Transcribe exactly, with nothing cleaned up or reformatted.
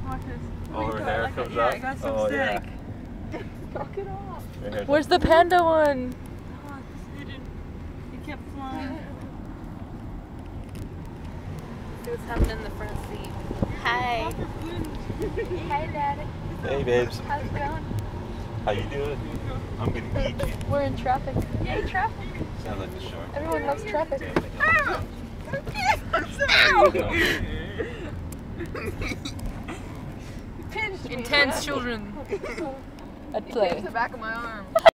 Watch this. Oh, her hair like comes a, up? Yeah, I got some Oh, stick. yeah. Knock it off. Where's the panda one? Oh, it's hidden. It kept flying. See what's happening in the front seat. Hi. Hi, Daddy. Hey, babes. How's it going? How you doing? I'm gonna eat you. We're in traffic. Yay, traffic. Sound like the shark. Everyone loves traffic. Ow! I'm sorry. Intense children at play. The back of my arm.